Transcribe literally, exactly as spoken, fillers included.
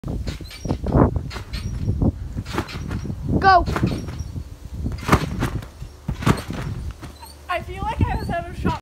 Go. I feel like I was out of shot.